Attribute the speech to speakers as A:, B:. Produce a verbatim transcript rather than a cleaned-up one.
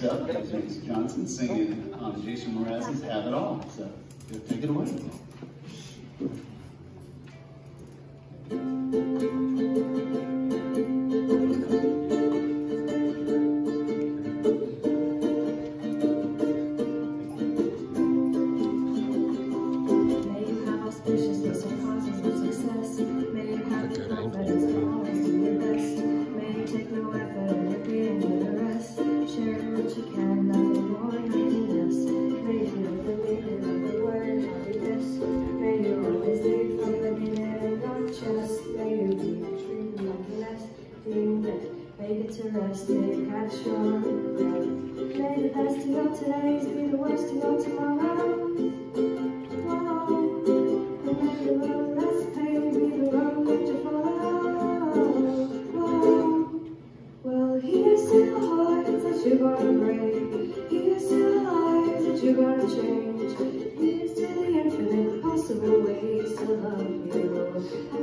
A: Next up is Macie Johnson singing um, Jason Mraz's Have It All. So take it away.
B: Make it to rest, take out strong. May the best of your todays be the worst of your tomorrow. Whoa. And may the road less pain be the road that you follow. Whoa. Well, here's to the hearts that you're gonna break. Here's to the lives that you're gonna change. Here's to the infinite possible ways to love you.